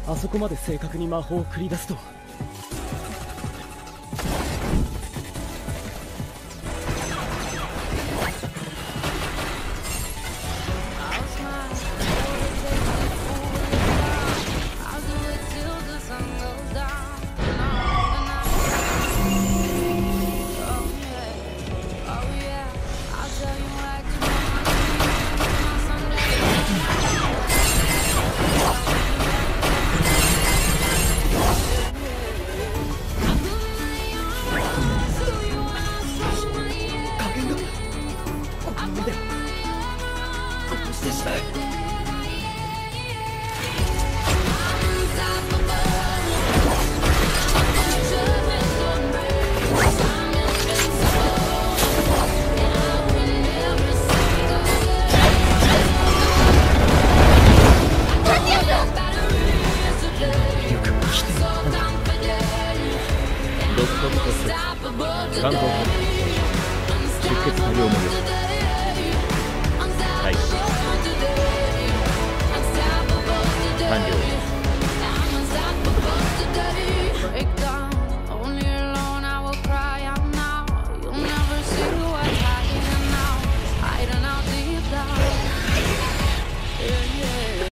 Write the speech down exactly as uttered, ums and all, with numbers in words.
あそこまで正確に魔法を繰り出すとは。 関東出血多量もよしはい完了。